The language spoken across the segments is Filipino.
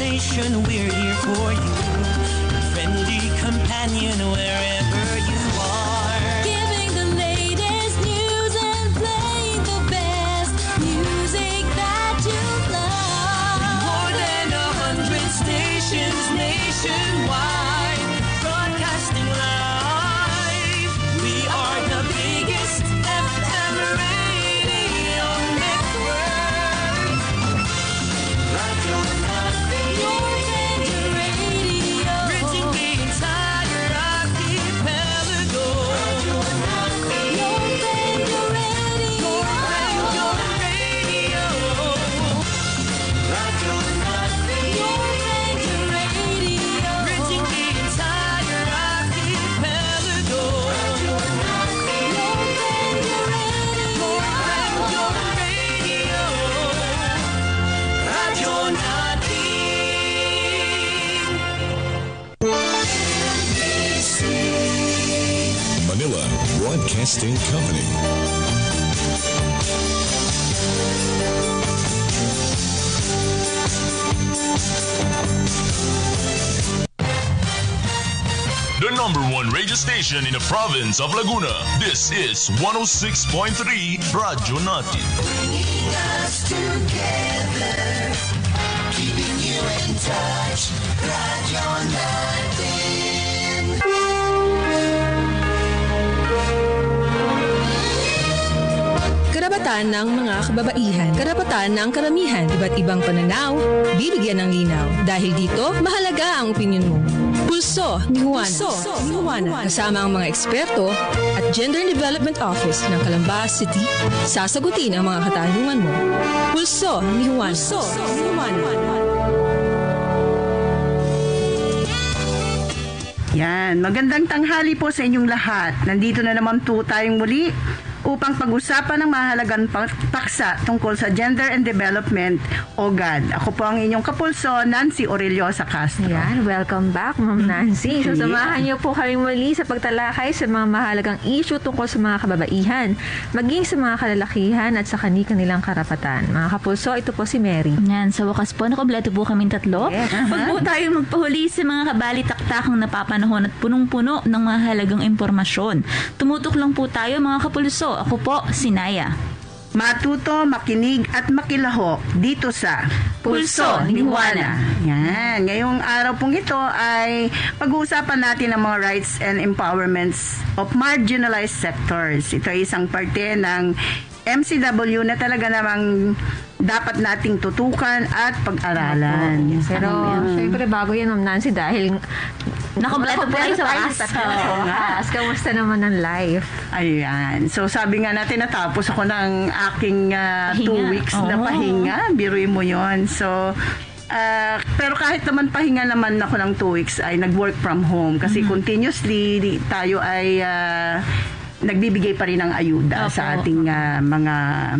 station, we're here for you. Friendly companion wherever you are. Giving the latest news and playing the best music that you love. More than 100 stations nationwide, broadcasting live. We are the biggest FM radio network. Radio Natin, Your favorite radio. reaching the entire archipelago. Radio Natin, Your favorite radio. Radio Radio. Radio Natin, Your favorite radio. reaching the entire archipelago. Radio Natin, Your favorite radio. Radio Radio. Radio Natin. Manila Broadcasting Company. The number one radio station in the province of Laguna. This is 106.3 Radyo Natin. Bringing us together, keeping you in touch. Radio Natin. Karapatan ng mga kababaihan, karapatan ng karamihan, iba't ibang pananaw, bibigyan ng linaw. Dahil dito, mahalaga ang opinyon mo. Pulso ni Juana. Kasama ang mga eksperto at Gender Development Office ng Calamba City, sasagutin ang mga katanungan mo. Pulso ni Juana. Yan, magandang tanghali po sa inyong lahat. Nandito na naman po tayong muli upang pag-usapan ng mahalagang paksa tungkol sa gender and development o GAD. Ako po ang inyong kapulso, Nancy Aureliosa Castro. Yan, welcome back, Ma'am Nancy. So, samahan niyo po kami muli sa pagtalakay sa mga mahalagang issue tungkol sa mga kababaihan, maging sa mga kalalakihan at sa kanilang karapatan. Mga kapulso, ito po si Mary. Yan, sa wakas po, nakompleto po kaming tatlo. Yes. Huwag po tayo magpahuli sa mga kabalitaktakang napapanahon at punong-puno ng mahalagang impormasyon. Tumutok lang po tayo, mga kapulso. Ako po, si Naya. Matuto, makinig at makilaho dito sa Pulso ni Juana. Yan, ngayong araw pong ito ay pag-uusapan natin ang mga rights and empowerments of marginalized sectors. Ito ay isang parte ng MCW na talaga namang dapat nating tutukan at pag-aralan. Pero, syempre, bago yan, Ma'am Nancy, dahil Nakompleto po tayo sa wakas. Oo nga. Kamusta naman ang life? Ayan. So, sabi nga natin, natapos ako ng aking 2 weeks na Oo. pahinga. Biruin mo yon. So, pero kahit naman pahinga naman ako ng 2 weeks, ay nag-work from home. Kasi continuously, tayo ay nagbibigay pa rin ng ayuda Opo. sa ating mga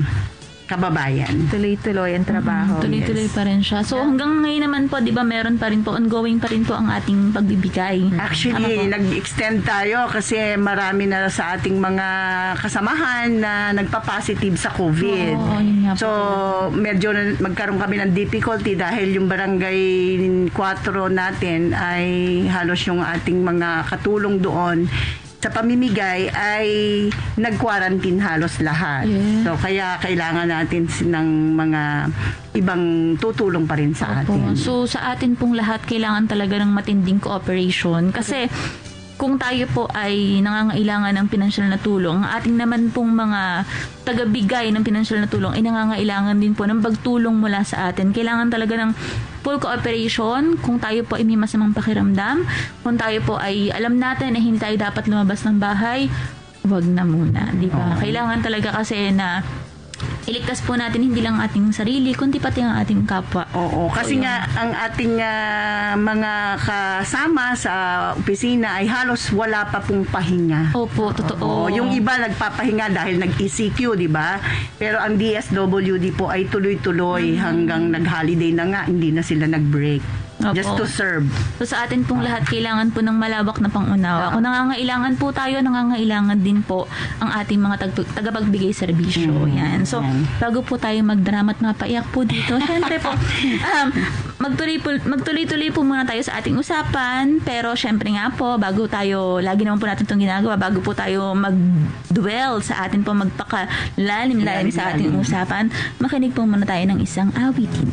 kababayan. Tuloy-tuloy ang trabaho. Tuloy-tuloy pa rin siya. So, hanggang ngayon naman po, di ba, meron pa rin po, ongoing pa rin po ang ating pagbibigay. Actually, nag-extend tayo kasi marami na sa ating mga kasamahan na nagpa-positive sa COVID. Oo, yun nga po. So, medyo magkaroon kami ng difficulty dahil yung barangay 4 natin ay halos yung ating mga katulong doon sa pamimigay ay nag-quarantine halos lahat. Yeah. So, kaya kailangan natin ng mga ibang tutulong pa rin sa atin. So, sa atin pong lahat, kailangan talaga ng matinding cooperation. Kasi, kung tayo po ay nangangailangan ng pinansyal na tulong, ang ating naman pong mga tagabigay ng pinansyal na tulong ay nangangailangan din po ng pagtulong mula sa atin. Kailangan talaga ng full cooperation. Kung tayo po ay may masamang pakiramdam, kung tayo po ay alam natin na hindi tayo dapat lumabas ng bahay, wag na muna, di ba? Kailangan talaga kasi na iligtas po natin hindi lang ating sarili, kundi pati ang ating kapwa. Oo, kasi nga ang ating mga kasama sa opisina ay halos wala pa pong pahinga. Opo, totoo. Oo, yung iba nagpapahinga dahil nag-ECQ, di ba? Pero ang DSWD po ay tuloy-tuloy hanggang nag-holiday na nga, hindi na sila nag-break. Opo. just to serve. So sa atin pong lahat, kailangan po ng malawak na pangunawa. Kung nangangailangan po tayo, nangangailangan din po ang ating mga tagapagbigay serbisyo. Yan. So, bago po tayo magdrama at mapaiyak po dito, syempre po, magtuloy-tuloy po muna tayo sa ating usapan. Pero syempre nga po, bago tayo, lagi naman po natin itong ginagawa, bago po tayo mag-dwell sa atin po, magpakalalim-lalim sa ating usapan, makinig po muna tayo ng isang awitin.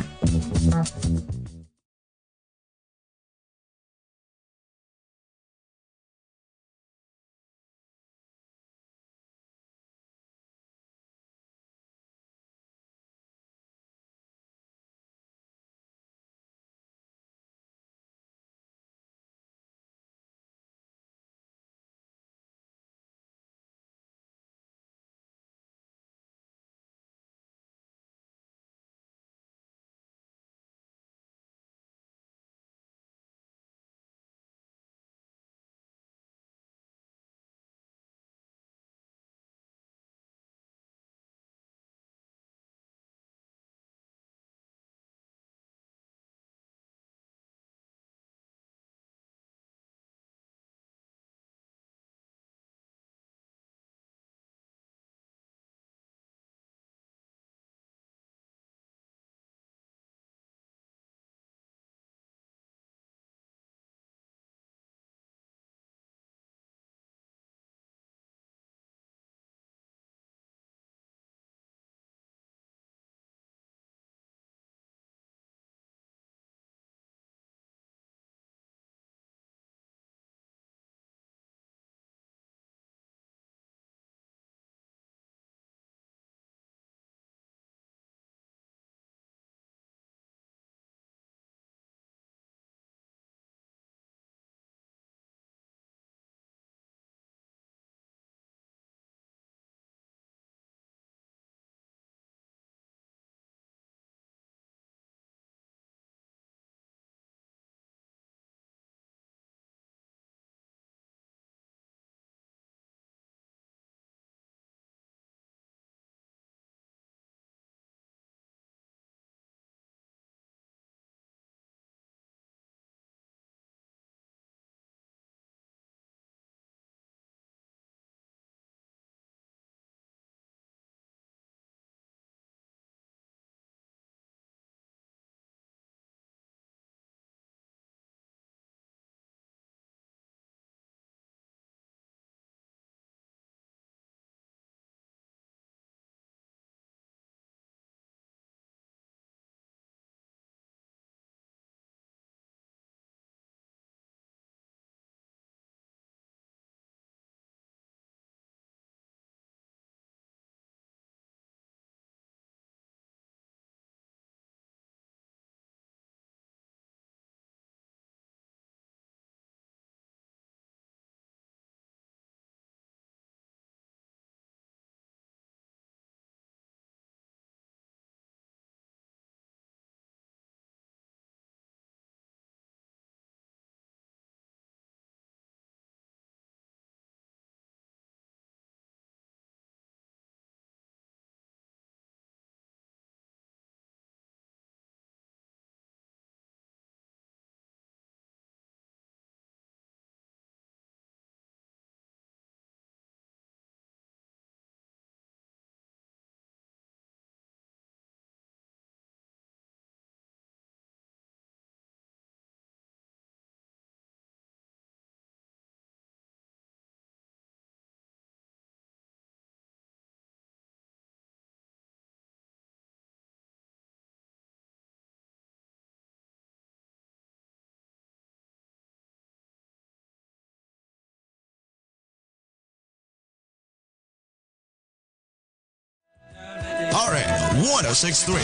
RM 106.3.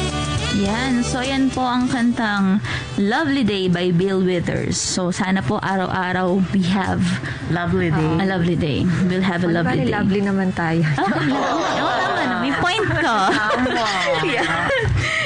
Yan. So, yan po ang kantang Lovely Day by Bill Withers. So, sana po araw-araw we have Lovely day. a lovely day. We'll have a lovely day. Lovely naman tayo. Oo, tama na. May point ko. Tama. Yeah.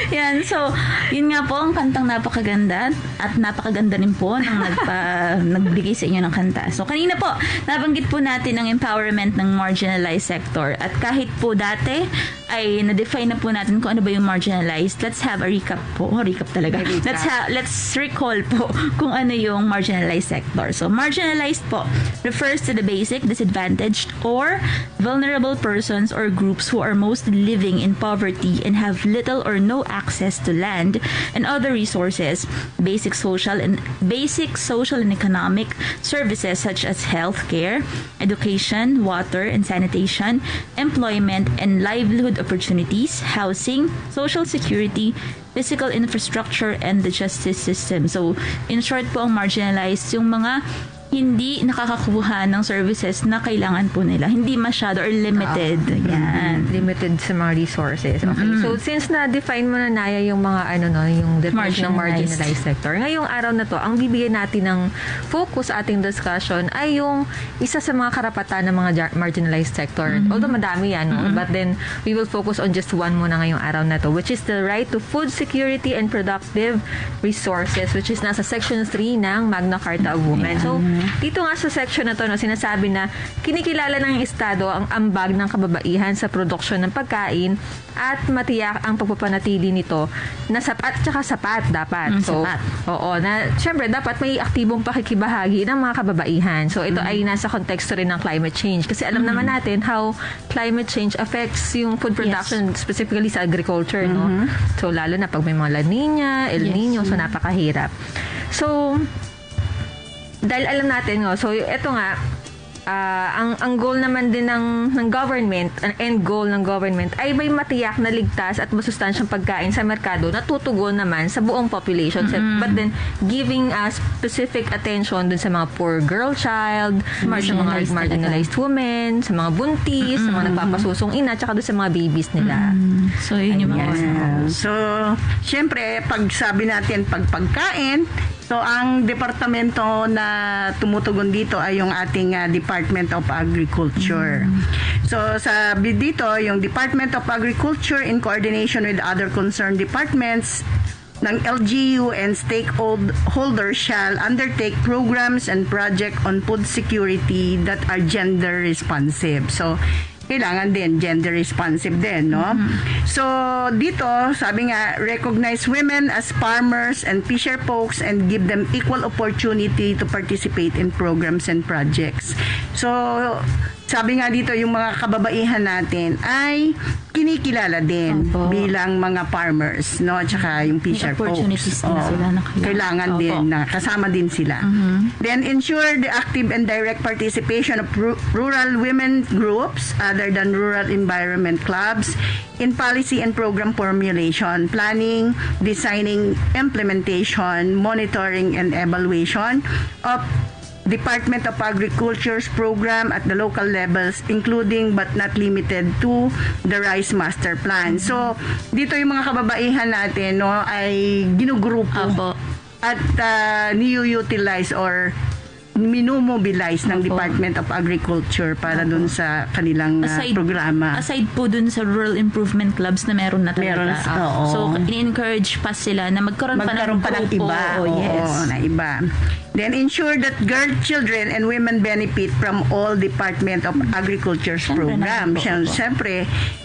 Yan, so, yun nga po, ang kantang napakaganda at napakaganda rin po ng nagbigay sa inyo ng kanta. So, kanina po, nabanggit po natin ang empowerment ng marginalized sector. At kahit po dati, ay na-define na po natin kung ano ba yung marginalized. Let's have a recap po. Recap talaga. Let's recall po kung ano yung marginalized sector. So, marginalized po refers to the basic, disadvantaged, or vulnerable persons or groups who are mostly living in poverty and have little or no access to land and other resources, basic social and economic services such as health care, education, water and sanitation, employment and livelihood opportunities, housing, social security, physical infrastructure, and the justice system. So, in short po, ang marginalized, yung mga hindi nakakakuha ng services na kailangan po nila. Hindi masyado or limited. Yan. Limited sa mga resources. Okay. So, since na-define mo na, Naya, yung mga yung definition ng marginalized sector, ngayong araw na to, ang bibigyan natin ng focus sa ating discussion ay yung isa sa mga karapatan ng mga marginalized sector. Although madami yan, no? But then, we will focus on just one muna ngayong araw na to, which is the right to food security and productive resources, which is nasa Section 3 ng Magna Carta of Women. So, dito nga sa section na to, sinasabi na kinikilala ng Estado ang ambag ng kababaihan sa produksyon ng pagkain at matiyak ang pagpapanatili nito na sapat dapat. So, sapat. Oo, na syempre dapat may aktibong pakikibahagi ng mga kababaihan. So, ito ay nasa konteksto rin ng climate change. Kasi alam naman natin how climate change affects yung food production, specifically sa agriculture, no? So, lalo na pag may mga La Nina, El Nino, so napakahirap. So, dahil alam natin, so ito nga, ang goal naman din ng government, ang end goal ng government ay may matiyak na ligtas at masustansyang pagkain sa merkado na tutugon naman sa buong population. But then, giving specific attention dun sa mga poor girl child, sa mga marginalized women, sa mga buntis, sa mga nagpapasusong ina, tsaka dun sa mga babies nila. So, yun yung mga So, syempre, pag sabi natin pagkain, so, ang departamento na tumutugon dito ay yung ating Department of Agriculture. So, sabi dito, yung Department of Agriculture in coordination with other concerned departments ng LGU and stakeholders shall undertake programs and projects on food security that are gender responsive. So, kailangan din gender responsive din, no? So, dito, sabi nga, recognize women as farmers and fisher folks and give them equal opportunity to participate in programs and projects. So, sabi nga dito, yung mga kababaihan natin ay kinikilala din bilang mga farmers, no? At saka yung fisher folks. Kailangan din na kasama din sila. Then, ensure the active and direct participation of rural women groups other than rural environment clubs in policy and program formulation, planning, designing, implementation, monitoring, and evaluation of Department of Agriculture's program at the local levels, including but not limited to the Rice Master Plan. So, dito yung mga kababaihan natin, no, ay ginugrupo at niyo-utilize or minumobilize ng Department of Agriculture para dun sa kanilang programa. Aside po dun sa rural improvement clubs na meron na talaga. So, in-encourage pa sila na magkaroon pa ng iba. Na iba. Then, ensure that girl, children, and women benefit from all Department of Agriculture's program. Siyempre,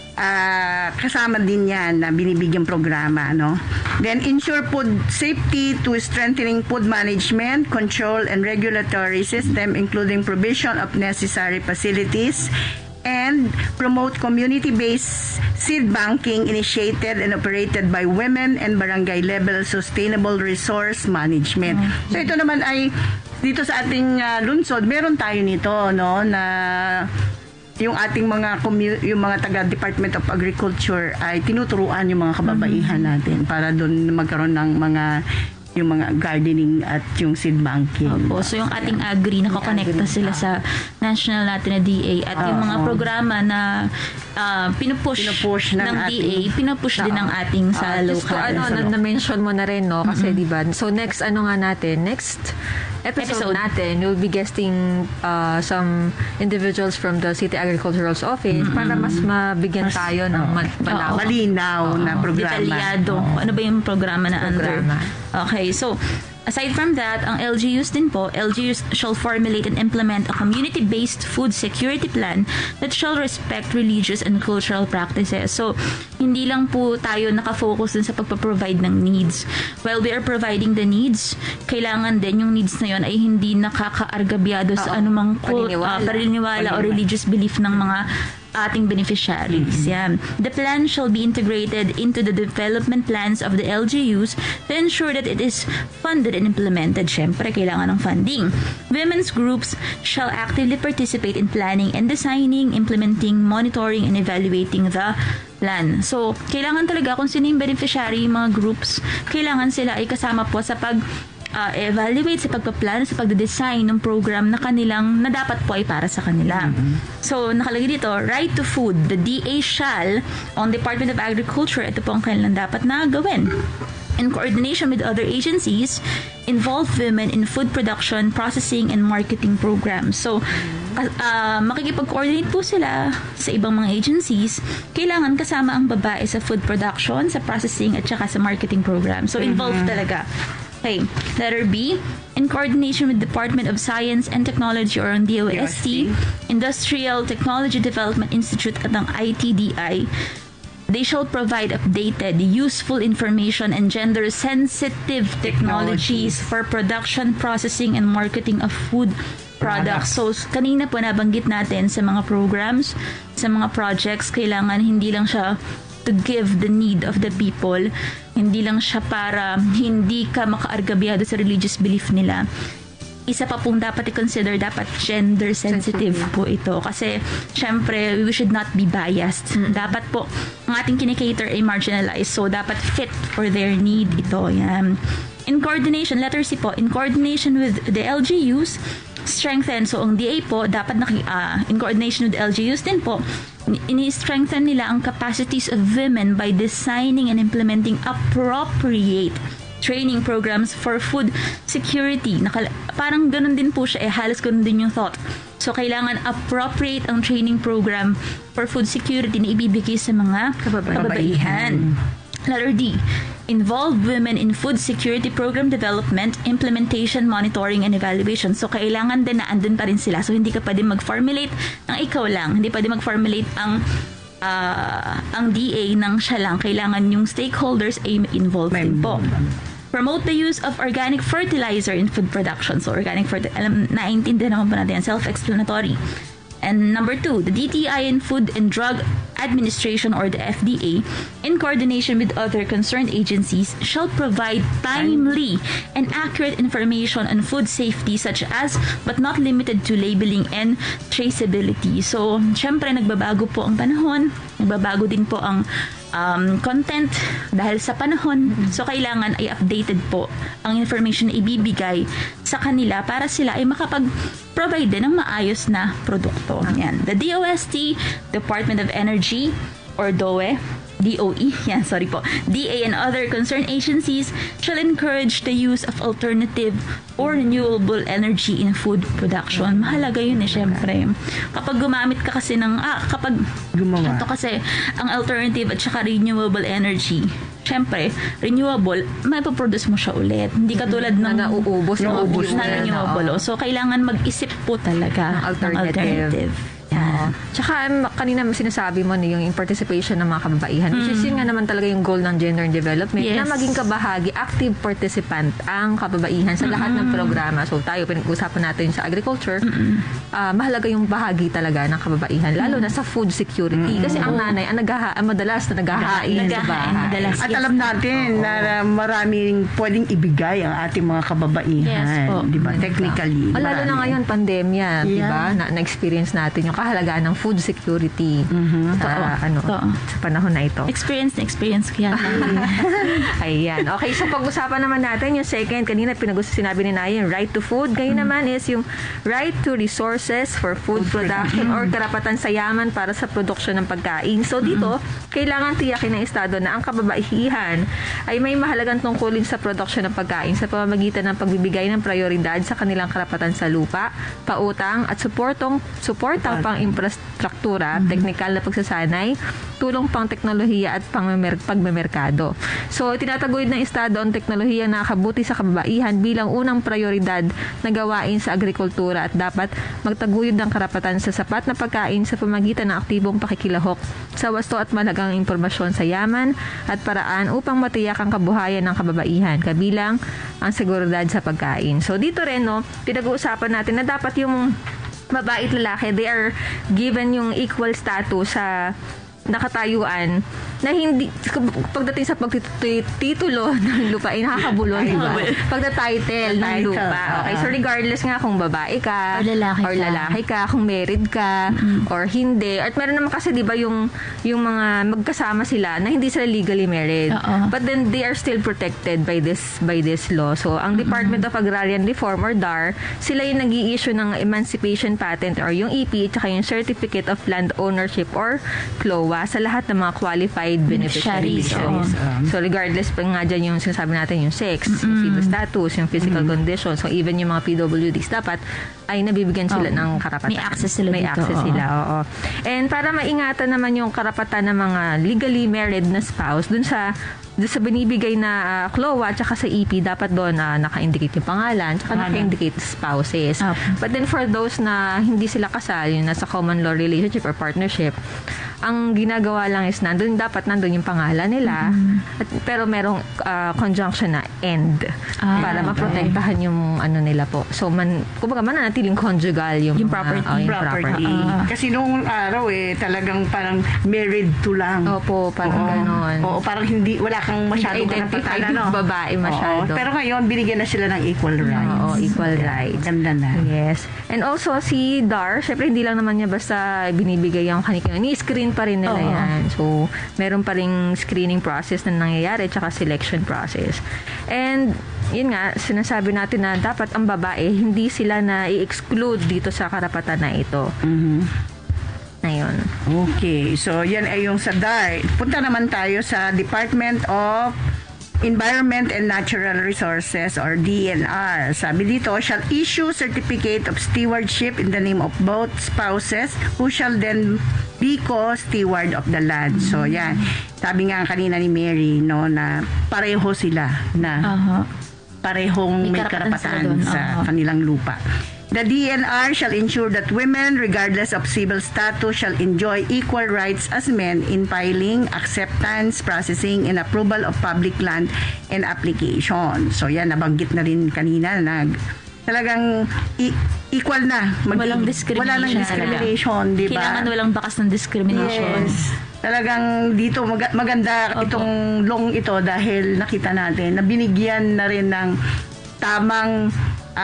kasama din yan na binibigyang programa, no? Then, ensure food safety to strengthening food management, control, and regulatory system, including provision of necessary facilities, and promote community-based seed banking initiated and operated by women and barangay-level sustainable resource management. So, ito naman ay, dito sa ating lungsod, meron tayo nito, no, na yung ating yung mga taga Department of Agriculture ay tinuturuan yung mga kababaihan natin para doon magkaroon ng yung mga gardening at yung seed banking. So yung ating agri, nakakonekta sila sa national natin na DA at yung mga programa na pinupush ng DA, pinupush din ng ating sa local. Na-mention mo na rin, no? Kasi diba, so next, next episode natin, we'll be guesting some individuals from the City Agricultural Office para mas mabigyan tayo ng malinaw na programa. Detalyado. Ano ba yung programa na under? Okay, so aside from that, ang LGUs din po, LGUs shall formulate and implement a community-based food security plan that shall respect religious and cultural practices. So, hindi lang po tayo nakafocus dun sa pagpaprovide ng needs. While we are providing the needs, kailangan din yung needs na yun ay hindi nakakaargabyado sa anumang paniniwala o religious belief ng mga ating beneficiaries. Yan. The plan shall be integrated into the development plans of the LGUs to ensure that it is funded and implemented. Siyempre, kailangan ng funding. Women's groups shall actively participate in planning and designing, implementing, monitoring, and evaluating the plan. So, kailangan talaga kung sino yung beneficiary, yung mga groups, kailangan sila ay kasama po sa evaluate sa pagpaplano, sa pagde-design ng program na dapat po ay para sa kanila. So, nakalagay dito, right to food. The DA shall, on Department of Agriculture, ito po ang kanilang dapat na gawin. In coordination with other agencies, involve women in food production, processing, and marketing programs. So, makikipag-coordinate po sila sa ibang mga agencies. Kailangan kasama ang babae sa food production, sa processing, at saka sa marketing program. So, involved talaga. Okay, letter B, in coordination with Department of Science and Technology or ang DOST, Industrial Technology Development Institute at ang ITDI, they shall provide updated, useful information and gender-sensitive technologies for production, processing, and marketing of food products. So, kanina po nabanggit natin sa mga programs, sa mga projects, kailangan hindi lang siya to give the need of the people. Hindi lang siya para hindi ka makaargabyado sa religious belief nila. Isa pa pong dapat i-consider, dapat gender sensitive po ito. Kasi, syempre, we should not be biased. Dapat po, ang ating kinikater ay marginalized. So, dapat fit for their need ito. Yan. In coordination, letter C po, in coordination with the LGUs, strengthen. So, ang DA po, dapat in coordination with LGUs din po, ini-strengthen nila ang capacities of women by designing and implementing appropriate training programs for food security. Parang ganun din po siya, halos ganun din yung thought. So, kailangan appropriate ang training program for food security na ibibigay sa mga kababaihan. Letter D, involve women in food security program development, implementation, monitoring, and evaluation. So, kailangan din na andun pa rin sila. So, hindi ka pwede mag-formulate ng ikaw lang. Hindi pwede mag-formulate ang DA ng siya lang. Kailangan yung stakeholders ay involved din po. Promote the use of organic fertilizer in food production. So, organic fertilizer, naiintindihan naman po natin, self-explanatory. And number 2, the DTI and Food and Drug Administration or the FDA, in coordination with other concerned agencies, shall provide timely and accurate information on food safety such as, but not limited to, labeling and traceability. So, syempre, nagbabago po ang panahon, nagbabago din po ang content dahil sa panahon. So, kailangan ay updated po ang information na ibibigay sa kanila para sila ay makapag-provide din ng maayos na produkto. Yan. The DOST, Department of Energy, or DOE, DA and other concerned agencies shall encourage the use of alternative or renewable energy in food production. Mahalaga yun syempre. Kapag gumamit ka kasi kapag ito kasi, ang alternative at saka renewable energy, syempre, renewable, maipaproduce mo siya ulit. Hindi katulad ng nauubos na renewable. So, kailangan mag-isip po talaga ng alternative. Yeah. Tsaka kanina sinasabi mo yung participation ng mga kababaihan, which is yun nga naman talaga yung goal ng gender development, na maging kabahagi, active participant ang kababaihan sa lahat ng programa. So tayo, pinag-usapan natin sa agriculture, mahalaga yung bahagi talaga ng kababaihan, lalo na sa food security. Kasi ang nanay, madalas na naghahain sa bahay. At alam natin na maraming pwedeng ibigay ang ating mga kababaihan. Yes, diba? Technically. Lalo na ngayon, pandemya, diba? Na-experience natin yung kahalagahan pangangalagaan ng food security sa panahon na ito. Experience ko yan. Ayan. Okay, so pag-usapan naman natin yung second, kanina sinabi ni Naya, yung right to food. Ngayon naman is yung right to resources for food production or karapatan sa yaman para sa produksyon ng pagkain. So dito, kailangan tiyakin ng Estado na ang kababaihan ay may mahalagang tungkulin sa produksyon ng pagkain sa pamamagitan ng pagbibigay ng prioridad sa kanilang karapatan sa lupa, pautang at suportang pang infrastruktura, teknikal na pagsasanay, tulong pang teknolohiya at pagmemerkado. So, tinataguyod ng Estado ang teknolohiyang nakakabuti sa kababaihan bilang unang prioridad na gawain sa agrikultura at dapat magtaguyod ng karapatan sa sapat na pagkain sa pamamagitan ng aktibong pakikilahok sa wasto at malagang impormasyon sa yaman at paraan upang matiyak ang kabuhayan ng kababaihan, kabilang ang seguridad sa pagkain. So, dito rin, pinag-uusapan natin na dapat yung babae at lalaki, they are given yung equal status sa nakatayuan na hindi pagdating sa pagtitulo ng lupa ay nakakabulol, diba? Pagta-title ng lupa. Okay, so regardless nga kung babae ka or lalaki ka, kung married ka or hindi. At meron naman kasi 'di ba yung mga magkasama sila na hindi sila legally married. But then they are still protected by this law. So ang Department of Agrarian Reform or DAR, sila yung nag-i-issue ng Emancipation Patent or yung EP at yung Certificate of Land Ownership or CLOA sa lahat ng mga qualified beneficiaries. So regardless pa nga dyan yung sinasabi natin yung sex, yung civil status, yung physical condition, so even yung mga PWDs dapat ay nabibigyan sila ng karapatan. May access sila May dito. access sila, oo. And para maingatan naman yung karapatan ng mga legally married na spouse dun sa binibigay na CLOA at saka sa EP, dapat doon naka-indicate yung pangalan at naka-indicate spouses. But then for those na hindi sila kasal, yung nasa common law relationship or partnership, ang ginagawa lang is nandun yung pangalan nila, pero merong conjunction na end para maprotektahan yung ano nila po. So, kumbaga mananatiling conjugal yung property. property. Kasi noong araw talagang parang married to lang. Opo, parang ganon. Oo, parang wala kang masyadong identified karapatan, babae masyado. Pero ngayon, binigyan na sila ng equal rights. Oo, equal rights. Ganda na. Yes. And also, si DAR, syempre hindi lang naman niya basta binibigay yung kanilang. Ni-screen pa rin nila yan. So, meron pa rin screening process na nangyayari tsaka selection process. And, yun nga, sinasabi natin na dapat ang babae, hindi sila na i-exclude dito sa karapatan na ito. Ayun. Okay. So, yan ay yung sa DAR. Punta naman tayo sa Department of Environment and Natural Resources or DNR. Sabi dito, shall issue certificate of stewardship in the name of both spouses who shall then be co-steward of the land. So, yan. Sabi nga kanina ni Mary, na pareho sila na parehong may karapatan sa kanilang lupa. The DNR shall ensure that women, regardless of civil status, shall enjoy equal rights as men in filing, acceptance, processing, and approval of public land and application. So yan, nabanggit na rin kanina na talagang equal na. Walang discrimination. Wala nang discrimination, di ba? Kailangan walang bakas ng discrimination. Yes. Talagang dito maganda itong law ito dahil nakita natin na binigyan na rin ng tamang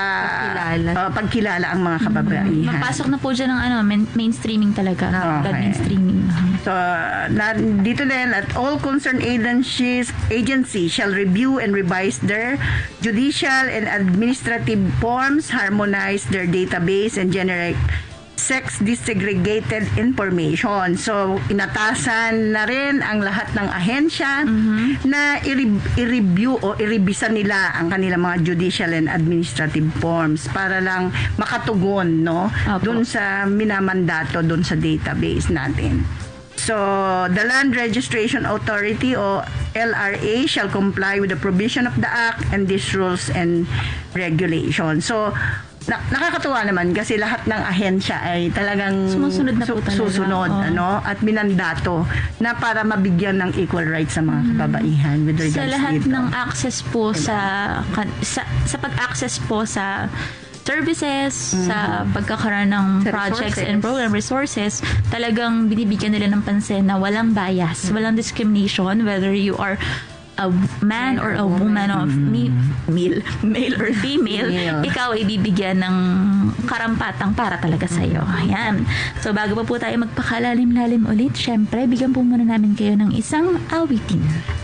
pagkilala ang mga kababaihan. Magpasok na po dyan ng mainstreaming talaga. Okay. Mainstreaming. So, dito din at all concerned agencies shall review and revise their judicial and administrative forms, harmonize their database, and generate sex desegregated information. So, inatasan na rin ang lahat ng ahensya na i-review o i-revisa nila ang kanilang mga judicial and administrative forms para lang makatugon, dun sa minamandato dun sa database natin. So, the Land Registration Authority o LRA shall comply with the provision of the Act and these rules and regulations. So, nakakatuwa naman kasi lahat ng ahensya ay talagang sumusunod na po talaga. Susunod, at minandato na para mabigyan ng equal rights sa mga kababaihan with regards sa lahat dito. ng access po sa pag-access po sa services, sa pagkakaroon ng projects and program resources, talagang binibigyan nila ng pansin na walang bias, walang discrimination, whether you are a man or a woman of male or female, ikaw ay bibigyan ng karampatang para talaga sa'yo. Ayan. So, bago pa po tayo magpakalalim-lalim ulit, syempre, bigyan po muna namin kayo ng isang awitin.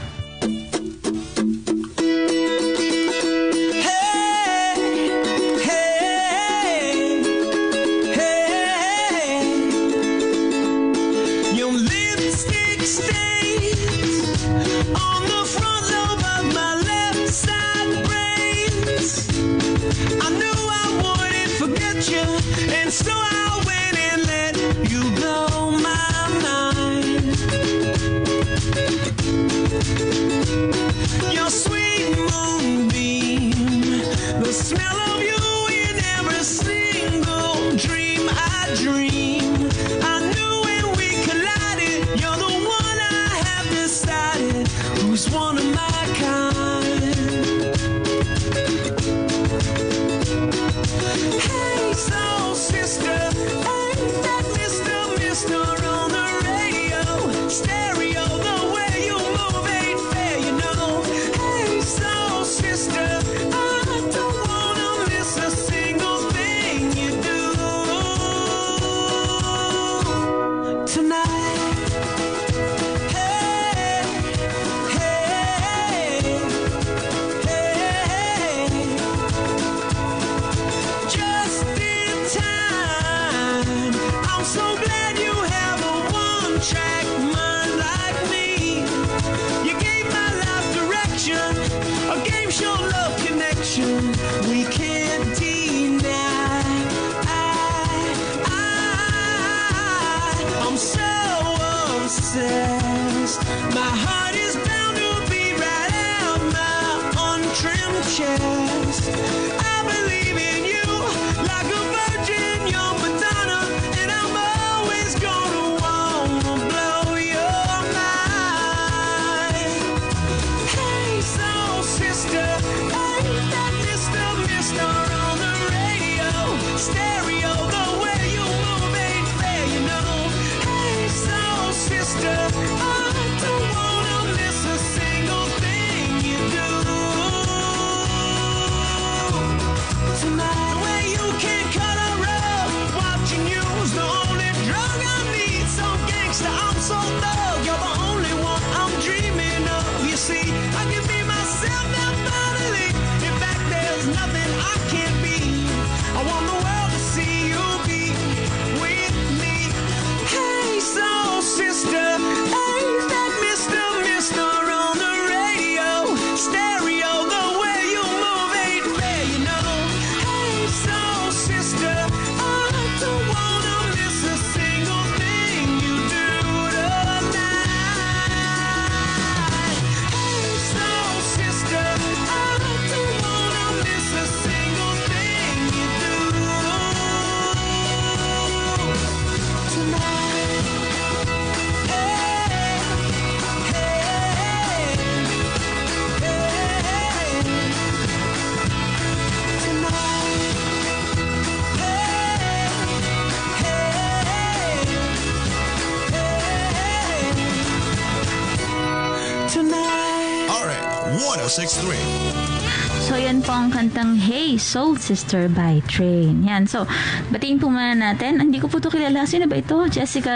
So yan po ang kantang Hey Soul Sister by Train. Yan. So, batiin po muna natin. Hindi ko po ito kilala. Sino ba ito? Jessica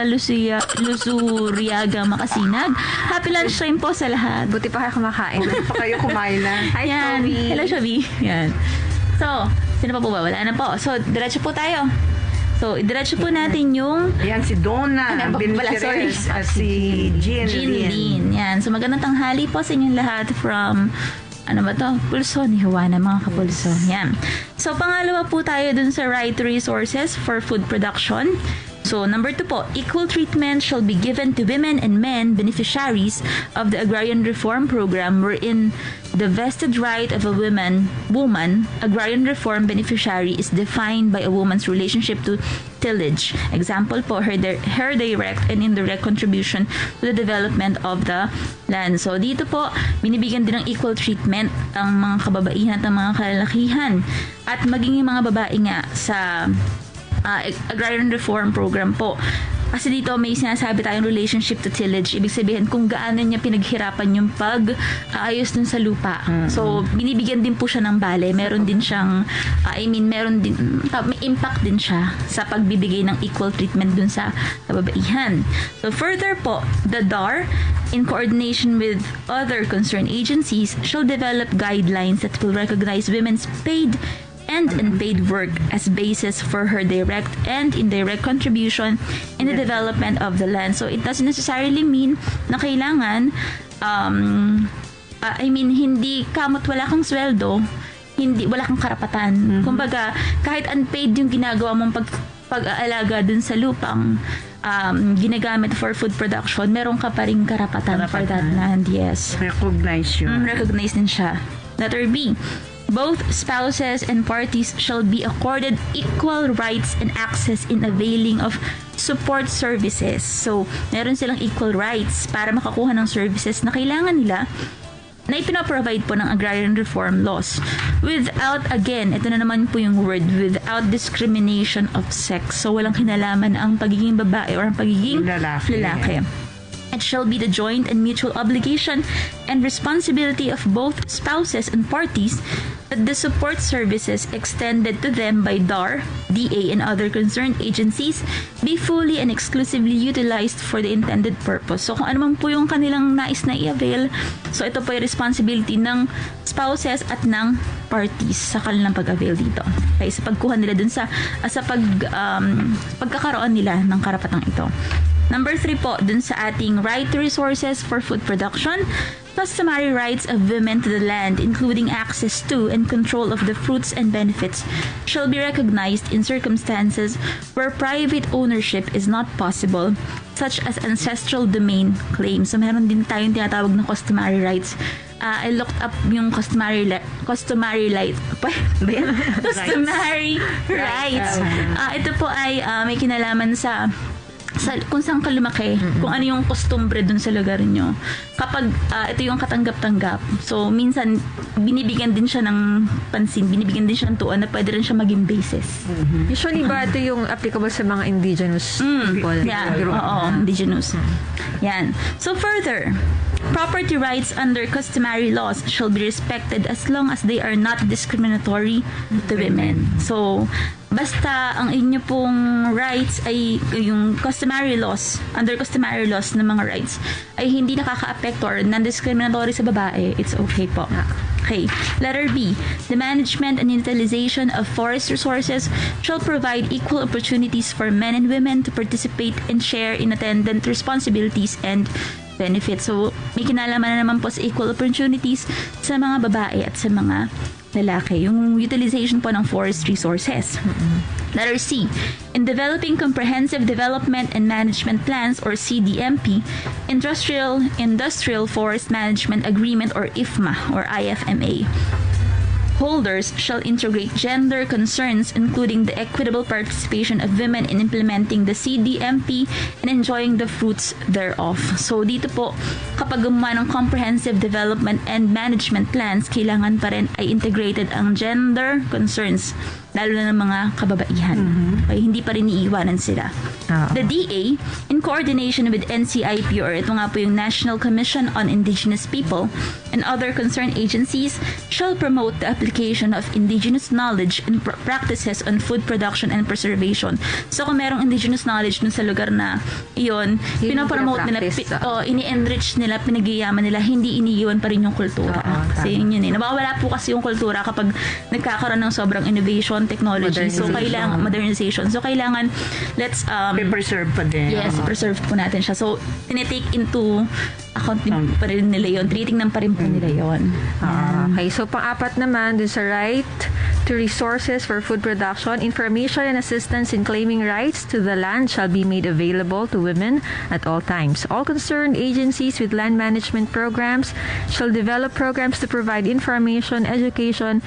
Lusuriaga Makasinag. Happy lunchtime po sa lahat. Buti pa kayo kumakain. Buti pa kayo kumain na. Hi, yan. Toby. Hello, Shabby. Yan. So, sino pa po ba? Wala na po. So, diretso po tayo. So, idiretso po natin yung... Yan, si Donna. Sorry. Si Jean Lynn. Yan. So, magandang tanghali po sa inyong lahat from... Ano ba to? Pulso ni Juana, mga kapulso. Yan. So, pangalawa po tayo dun sa right resources for food production. So, number 2 po, equal treatment shall be given to women and men beneficiaries of the Agrarian Reform Program wherein the vested right of a woman, agrarian reform beneficiary is defined by a woman's relationship to tillage. Example po, her direct and indirect contribution to the development of the land. So, dito po, binibigyan din ng equal treatment ang mga kababaihan at ang mga kalalakihan. At maging yung mga babae nga sa agrarian reform program po Kasi dito may sinasabi tayong relationship to tillage. Ibig sabihin kung gaano niya pinaghirapan yung pag-aayos dun sa lupa. So, binibigyan din po siya ng bale. Meron din siyang, may impact din siya sa pagbibigay ng equal treatment dun sa kababaihan. So, further po, the DAR, in coordination with other concerned agencies, shall develop guidelines that will recognize women's paid and unpaid work as basis for her direct and indirect contribution in the development of the land. So, it doesn't necessarily mean na kailangan, hindi kamot wala kang sweldo, wala kang karapatan. Kumbaga, kahit unpaid yung ginagawa mong pag-aalaga dun sa lupang ginagamit for food production, meron ka pa rin karapatan for that land. Yes. Recognize yun. Recognize din siya. Letter B. Both spouses and parties shall be accorded equal rights and access in availing of support services. So, meron silang equal rights para makakuha ng services na kailangan nila na ipinaprovide po ng agrarian reform laws without, again, ito na naman po yung word, without discrimination of sex. So, walang kinalaman ang pagiging babae or ang pagiging lalaki. It shall be the joint and mutual obligation and responsibility of both spouses and parties that the support services extended to them by DAR, DA, and other concerned agencies be fully and exclusively utilized for the intended purpose. So, kung ano man po yung kanilang nais na i-avail, so ito po yung responsibility ng spouses at ng parties sa kanilang pag-avail dito. Okay, sa pagkuha nila dun sa pagkakaroon nila ng karapatang ito. Number 3 po, dun sa ating right to resources for food production, customary rights of women to the land, including access to and control of the fruits and benefits, shall be recognized in circumstances where private ownership is not possible, such as ancestral domain claims. So, meron din tayong tinatawag na customary rights. I looked up yung customary rights. Ito po ay may kinalaman sa kung saan ka lumaki, kung ano yung kostumbre dun sa lugar nyo. Kapag ito yung katanggap-tanggap, so minsan binibigyan din siya ng pansin, binibigyan din siya ng tuon na pwede rin siya maging basis. Usually ba ito yung applicable sa mga indigenous people? Yeah, indigenous. Yan. So further, property rights under customary laws shall be respected as long as they are not discriminatory to women. So, basta ang inyo pong rights ay yung customary laws, under customary laws ng mga rights, ay hindi nakaka-apekto or non-discriminatory sa babae, it's okay po. Okay. Letter B. The management and utilization of forest resources shall provide equal opportunities for men and women to participate and share in attendant responsibilities and benefits. So, may kinalaman na naman po sa equal opportunities sa mga babae at sa mga lalaki. Yung utilization po ng forest resources. Letter C. In developing comprehensive development and management plans or CDMP, Industrial Forest Management Agreement or IFMA or IFMA, holders shall integrate gender concerns, including the equitable participation of women in implementing the CDMP and enjoying the fruits thereof. So, dito po, kapag gumawa ng comprehensive development and management plans, kailangan pa rin ay integrated ang gender concerns, lalo na ng mga kababaihan. Okay, hindi pa rin iiwanan sila. The DA, in coordination with NCIP or ito nga po yung National Commission on Indigenous People and other concerned agencies, shall promote the application of indigenous knowledge and practices on food production and preservation. So, kung merong indigenous knowledge dun sa lugar na iyon, pinapromote nila, ini-enrich nila, pinag-iyaman nila, hindi iniiwan pa rin yung kultura. Kasi yun eh. Nawawala po kasi yung kultura kapag nagkakaroon ng sobrang innovation, technology. So, kailangan, modernization. So, kailangan, let's, preserve pa din. Yes, preserve po natin siya. So, tinitake into account pa rin nila yun. Treating pa rin po nila yun. Okay, so pang-apat naman, dun sa right to resources for food production, information and assistance in claiming rights to the land shall be made available to women at all times. All concerned agencies with land management programs shall develop programs to provide information, education,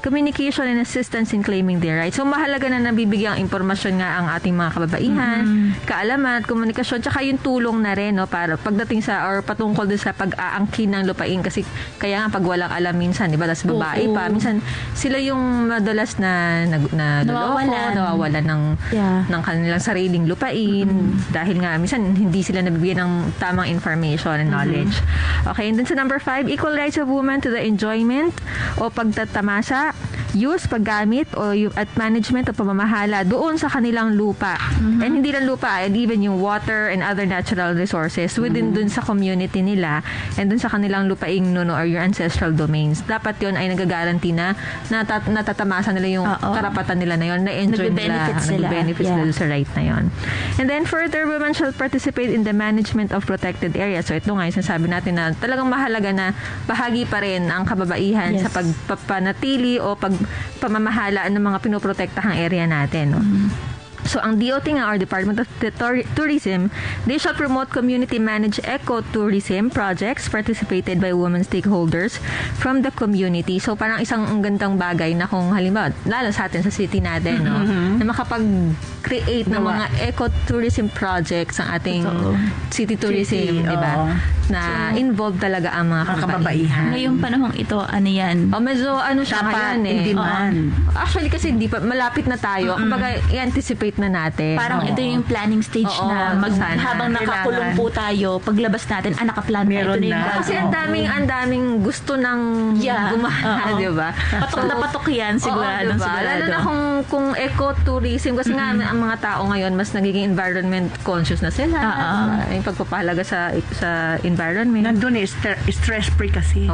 communication and assistance in claiming their rights. So, mahalaga na nabibigyang impormasyon nga ang ating mga kababaihan, kaalaman, komunikasyon, tsaka yung tulong na rin, no, para pagdating sa, or patungkol din sa pag-aangkin ng lupain. Kasi, kaya nga, pag walang alam minsan, di ba, tas babae pa, minsan, sila yung madalas na nawawalan ng kanilang sariling lupain, dahil nga, minsan, hindi sila nabibigyan ng tamang information and knowledge. Okay, and then sa number 5, equal rights of women to the enjoyment o pagtatamasa, use, paggamit at management o pamamahala doon sa kanilang lupa. And hindi lang lupa, and even yung water and other natural resources within dun sa community nila and dun sa kanilang lupaing nuno or your ancestral domains. Dapat yon ay nagagaranti na natatamasa nila yung karapatan nila na yon, na-enjoy nila, nag-benefits sila sa right na yon. And then further, women shall participate in the management of protected areas. So ito nga yung sinasabi natin na talagang mahalaga na bahagi pa rin ang kababaihan sa pagpapanatili o pamamahala ng mga pinoprotektahang area natin. No? So, ang DOT nga, or Department of Tourism, they shall promote community-managed ecotourism projects participated by women stakeholders from the community. So, parang isang gandang bagay na kung halimbawa, lalo sa atin sa city natin, no, na makapag-create ng mga ecotourism projects ang ating city tourism, di ba? Na involved talaga ang mga kababaihan. Ngayong panahong ito, ano yan? Medyo siya ngayon Actually, kasi hindi pa, malapit na tayo. Kumbaga, i-anticipate na natin. Parang ito yung planning stage na habang nakakulong po tayo, paglabas natin, nakaplan na ito na yung kasi ang daming gusto ng gumana, di ba? Patok na patok yan, sigurado. Lalo na kung ecotourism, kasi nga ang mga tao ngayon, mas nagiging environment conscious na sila. Yung pagpapahalaga sa environment. Nandun stress-free kasi.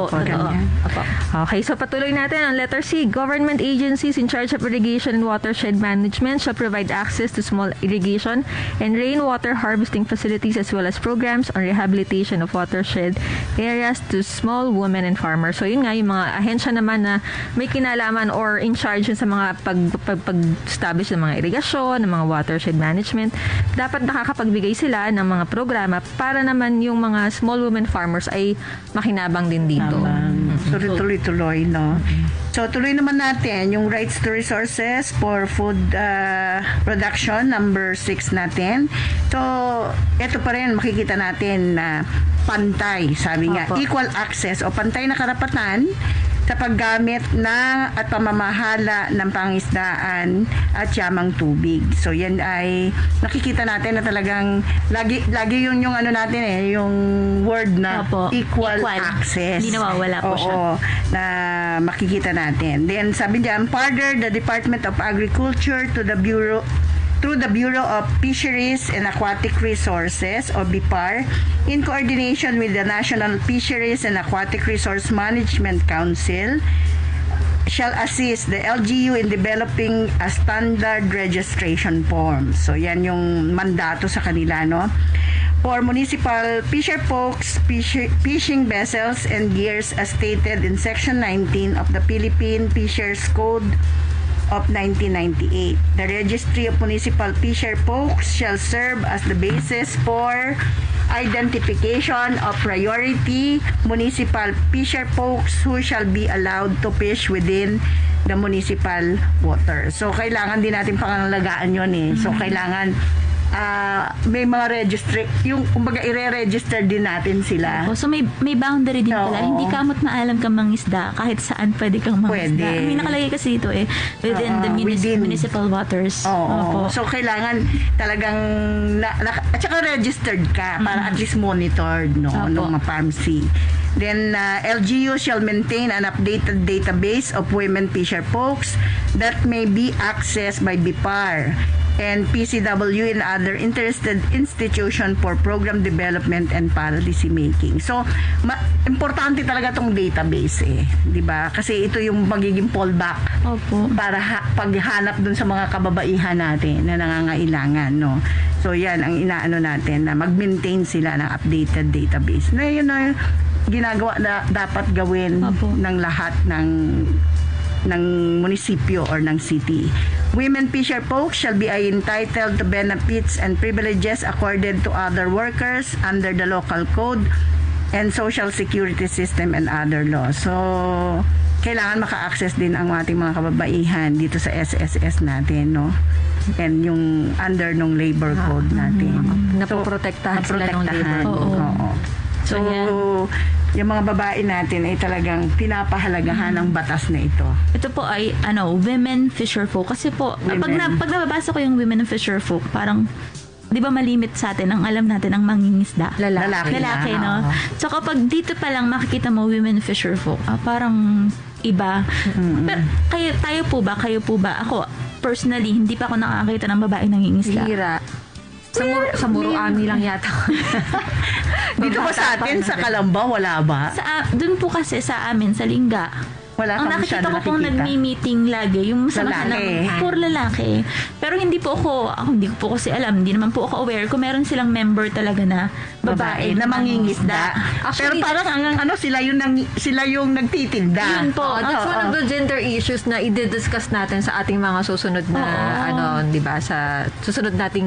Okay, so patuloy natin ang letter C. Government agencies in charge of irrigation and watershed management shall provide access to small irrigation and rainwater harvesting facilities as well as programs on rehabilitation of watershed areas to small women and farmers. So yun nga, yung mga ahensya naman na may kinalaman or in charge sa mga pag-establish ng mga irigasyon, ng mga watershed management, dapat nakakapagbigay sila ng mga programa para naman yung mga small women farmers ay makinabang din dito. So, tuloy-tuloy, no? So, tuloy naman natin yung rights to resources for food production, number 6 natin. So, ito pa rin, makikita natin na pantay, sabi nga, equal access o pantay na karapatan sa paggamit ng at pamamahala ng pangisdaan at yamang tubig. So, yan ay nakikita natin na talagang lagi yun yung ano natin yung word na equal access. Hindi nawawala po siya. Na makikita natin. Then, sabi diyan, further, the Department of Agriculture through the Bureau of Fisheries and Aquatic Resources, or BIPAR, in coordination with the National Fisheries and Aquatic Resource Management Council, shall assist the LGU in developing a standard registration form. So, yan yung mandato sa kanila, no? For municipal fisher folks, fishing vessels, and gears as stated in Section 19 of the Philippine Fishers Code of 1998. The Registry of Municipal Fisher Folks shall serve as the basis for identification of priority municipal fisher folks who shall be allowed to fish within the municipal water. So, kailangan din natin pangangalagaan yun So, kailangan may mga register, yung kumbaga i-re-register din natin sila. So may boundary din pala. Hindi kamot maalam kang mangisda kahit saan pwede kang mangisda. May nakalagay kasi ito within the municipal waters. So kailangan talagang at saka registered ka para at least monitored ng farm C. Then LGU shall maintain an updated database of women fisher folks that may be accessed by BIPAR and PCW and other interested institution for program development and policy making. So, importante talaga tong database di ba? Kasi ito yung magiging fallback para paghanap dun sa mga kababaihan natin na nangangailangan, no? So, yan ang inaano natin na mag-maintain sila ng updated database. Na yun na ginagawa na dapat gawin ng lahat ng munisipyo or ng city. Women fisher folks shall be entitled to benefits and privileges accorded to other workers under the local code and social security system and other laws. So, kailangan maka-access din ang ating mga kababaihan dito sa SSS natin, no? And yung under nung labor code natin. Napoprotektahan sila ng labor code. Oo. So, yung mga babae natin ay talagang pinapahalagahan ng batas na ito. Ito po ay women fisher folk. Kasi po, pag nababasa ko yung women fisher folk, parang di ba malimit sa atin ang alam natin ang mangingisda? Lalaki, no? So kapag dito pa lang makikita mo women fisher folk, parang iba. Pero kayo po ba? Ako, personally, hindi pa ako nakakita ng babae nangingisda. Hira. Sa Muruami lang yata. Dito ba sa atin, sa Calamba, wala ba? Doon po kasi sa amin, sa Lingga. Ang nakikita ko pong nagmi-meeting lagi, yung samahan ng puro lalaki. Pero hindi ko po kasi alam, hindi naman po ako aware kung meron silang member talaga na babae na mangingisda. Pero parang sila yung nagtitinda. Yun po. That's one of the gender issues na i-discuss natin sa ating mga susunod na, di ba, sa susunod nating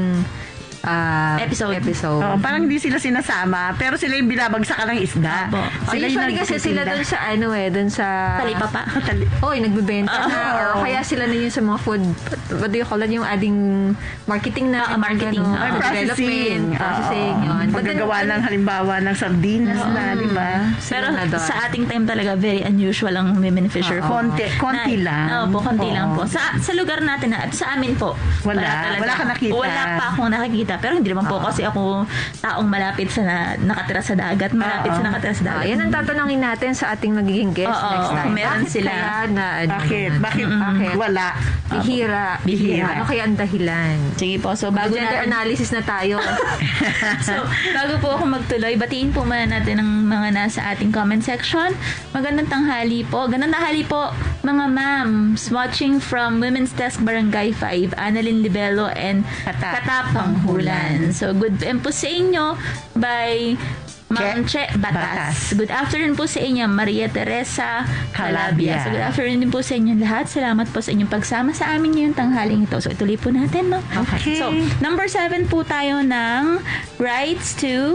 episode. Parang hindi sila sinasama, pero sila yung binabagsakan ng isda. Sila usually kasi sila doon sa doon sa talipapa. Nagbebenta na or kaya sila na yun sa mga food, what do you call it, yung adding marketing na processing yun. Paggagawa ng halimbawa ng sardinas na, di ba? Pero sa ating time talaga very unusual ang women fisher. Konti lang. Konti lang po. Sa lugar natin at sa amin po. Wala ka nakita. Wala pa akong nakikita. Pero hindi naman po kasi ako taong malapit sa nakatira sa dagat. Yan ang tatanungin natin sa ating magiging guest next time. Meron sila. Bakit? Wala. Bihira. Ano kaya ang dahilan? Sige po. So, bago gender analysis na tayo. So, bago po ako magtuloy, batiin po muna natin ang mga nasa ating comment section. Magandang tanghali po. Mga ma'ams watching from Women's Desk Barangay 5, Annalyn Libelo and Katapang Hulan. So, good PM po sa inyo by Ma'am Che Batas. Good afternoon po sa inyo, Maria Teresa Calabia. So, good afternoon din po sa inyo lahat. Salamat po sa inyong pagsama sa amin ngayong tanghaling ito. So, ituloy po natin, no? Okay. So, number 7 po tayo ng rights to,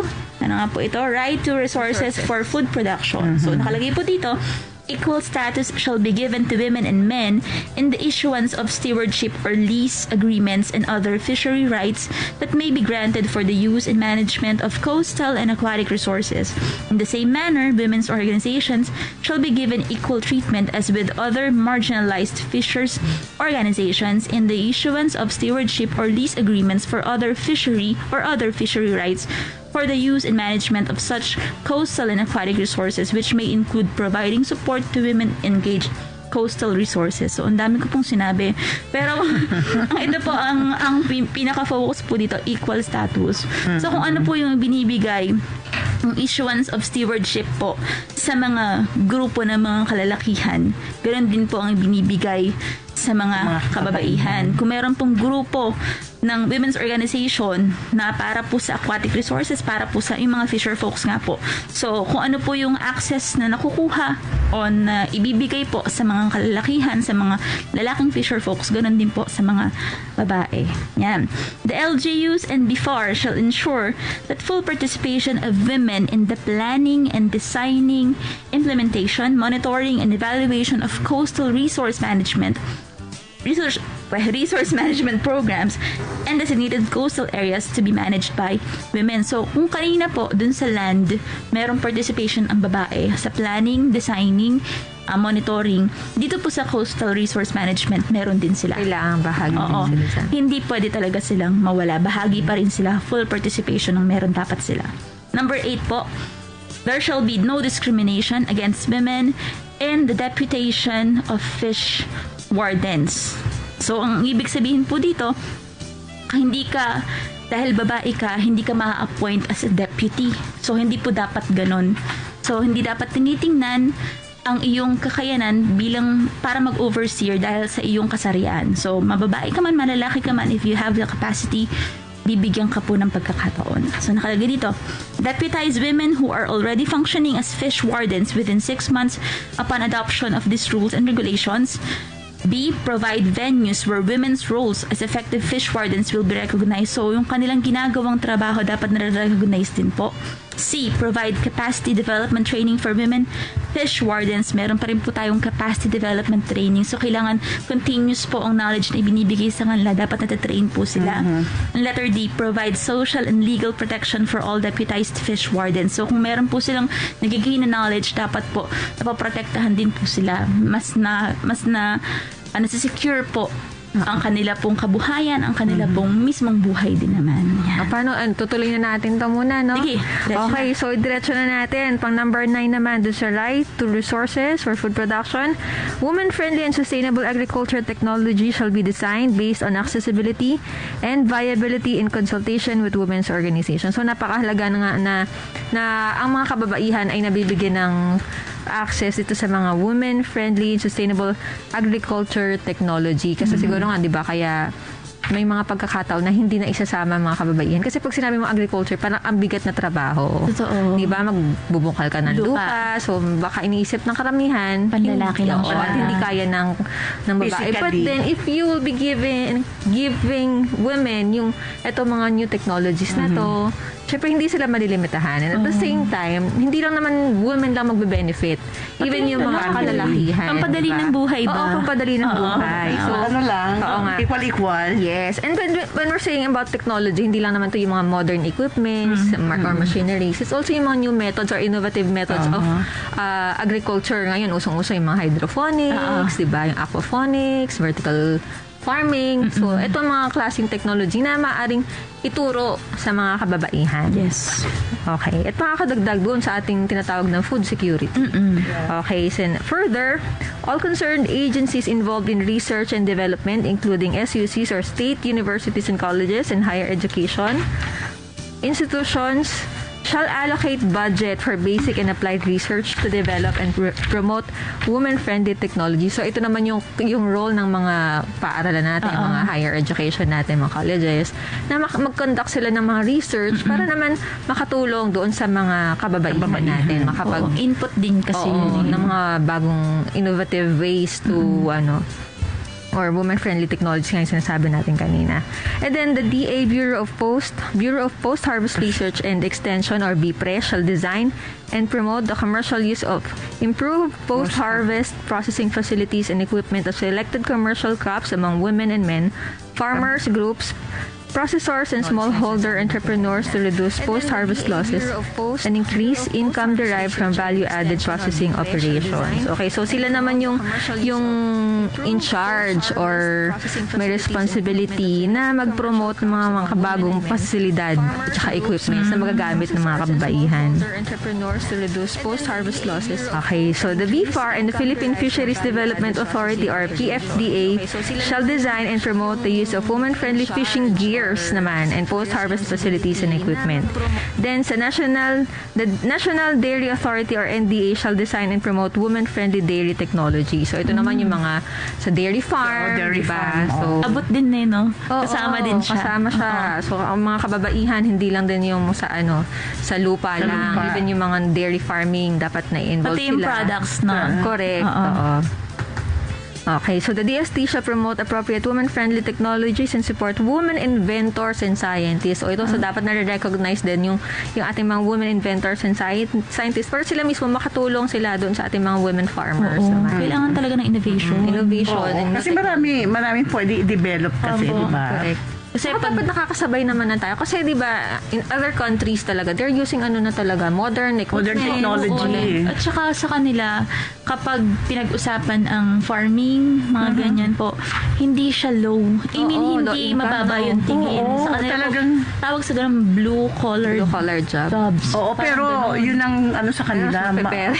right to resources for food production. So, nakalagay po dito, equal status shall be given to women and men in the issuance of stewardship or lease agreements and other fishery rights that may be granted for the use and management of coastal and aquatic resources. In the same manner, women's organizations shall be given equal treatment as with other marginalized fishers organizations in the issuance of stewardship or lease agreements for other fishery rights for the use and management of such coastal and aquatic resources, which may include providing support to women engaged coastal resources. So, ang dami ko pong sinabi. Pero, ito po, ang pinaka-focus po dito, equal status. So, kung ano po yung binibigay ang issuance of stewardship po sa mga grupo ng mga kalalakihan, ganoon din po ang binibigay sa mga kababaihan. Kung meron pong grupo ng women's organization na para po sa aquatic resources, para po sa yung mga fisher folks nga po. So, kung ano po yung access na nakukuha o na ibibigay po sa mga kalalakihan, sa mga lalaking fisher folks, ganun din po sa mga babae. Yan. The LGUs and BIFAR shall ensure that full participation of women in the planning and designing, implementation, monitoring, and evaluation of coastal resource management programs and designated coastal areas to be managed by women. So, kung kanina po, dun sa land, merong participation ang babae sa planning, designing, monitoring. Dito po sa coastal resource management, meron din sila. Kailangan bahagi din sila. Hindi pwede talaga silang mawala. Bahagi pa rin sila. Full participation ng meron dapat sila. Number 8 po, there shall be no discrimination against women in the deputation of fish wardens. So, ang ibig sabihin po dito, dahil babae ka, hindi ka ma-appoint as a deputy. So, hindi po dapat ganon. So, hindi dapat tinitingnan ang iyong kakayanan bilang para mag-overseer dahil sa iyong kasarian. So, mababae ka man, malalaki ka man, if you have the capacity, bibigyan ka po ng pagkakataon. So, nakalagay dito, deputize women who are already functioning as fish wardens within 6 months upon adoption of these rules and regulations. B. Provide venues where women's roles as effective fish wardens will be recognized. So, yung kanilang ginagawang trabaho dapat na-recognize din po. C. Provide capacity development training for women fish wardens. Meron pa rin po tayong capacity development training. So, kailangan continuous po ang knowledge na ibinibigay sa kanila. Dapat natatrain po sila. Letter D. Provide social and legal protection for all deputized fish wardens. So, kung meron po silang nagiging na knowledge, dapat po napaprotektahan din po sila. Mas na secure po ang kanila pong kabuhayan, ang kanila pong mismong buhay din naman. Yan. Paano? Tutuloy na natin ito muna, no? Sige, okay, so diretso na natin. Pang number 9 naman, doon sa right to resources for food production. Woman-friendly and sustainable agriculture technology shall be designed based on accessibility and viability in consultation with women's organizations. So, napakahalaga na ang mga kababaihan ay nabibigyan ng access ito sa mga women-friendly and sustainable agriculture technology. Kasi siguro nga, di ba, kaya may mga pagkakataon na hindi na isasama mga kababaihan. Kasi pag sinabi mo agriculture, parang ang bigat na trabaho. Totoo. Di ba? Magbubungkal ka ng lupa. So, baka iniisip ng karamihan. Panlalaki lang siya. At hindi kaya ng babae. But then, if you will be giving women yung eto mga new technologies na to, syempre hindi sila malilimitahan. And at the same time, hindi lang naman women lang magbe-benefit. Even yung mga kalalakihan. Pampadali ng buhay ba? Oo, pampadali ng buhay. So, equal. yes. And when we're saying about technology, hindi lang naman to yung mga modern equipments or machineries. It's also yung mga new methods or innovative methods of agriculture. Ngayon, usong-uso yung mga hydroponics, diba? Yung aquaponics, vertical farming. So, ito mga klaseng technology na maaaring ituro sa mga kababaihan. Yes. Okay. At makakadagdag doon sa ating tinatawag ng food security. Okay. So, further, all concerned agencies involved in research and development, including SUCs or state universities and colleges and higher education, institutions, shall allocate budget for basic and applied research to develop and promote woman-friendly technology. So, ito naman yung role ng mga paaralan natin, mga higher education natin, mga colleges, na mag-conduct sila ng mga research para naman makatulong doon sa mga kababaihan natin. Input din kasi yun. Ng mga bagong innovative ways to, or woman-friendly technology nga yung sinasabi natin kanina. And then, the DA Bureau of Post-Harvest Research and Extension, or BPRE, shall design and promote the commercial use of improved post-harvest processing facilities and equipment of selected commercial crops among women and men, farmers, groups, processors, and smallholder entrepreneurs to reduce post-harvest losses and increase income derived from value-added processing operations. Okay, so sila naman yung in charge or may responsibility na mag-promote ng mga bagong pasilidad at saka equipments na magagamit ng mga kababaihan. Entrepreneurs to reduce post-harvest losses. Okay, so the BFAR and the Philippine Fisheries Development Authority, or PFDA, shall design and promote the use of woman-friendly fishing gear naman and post-harvest facilities and equipment. Then the National Dairy Authority, or NDA, shall design and promote woman-friendly dairy technology. So ito naman yung mga sa dairy farm, diba? So abot din no? Kasama din siya. Kasama siya. So ang mga kababaihan, hindi lang din yung sa lupa lang. Even yung mga dairy farming, dapat na involved sila. Pati yung products na. Correct. Oo. Okay, so the DST shall promote appropriate woman-friendly technologies and support women inventors and scientists. O ito, so dapat na-recognize din yung ating mga women inventors and scientists para sila mismo makatulong sila doon sa ating mga women farmers. Kailangan talaga ng innovation. Kasi maraming pwede i-develop kasi, di ba? Correct. Kasi dapat nakakasabay naman na tayo. Kasi di ba in other countries talaga, they're using na talaga, modern technology. At saka sa kanila, kapag pinag-usapan ang farming, mga ganyan po, hindi siya low. Hindi mababa yung tingin. Sa kanila talagang tawag sa ganun blue-collar jobs. Oo, pero yun ang sa kanila,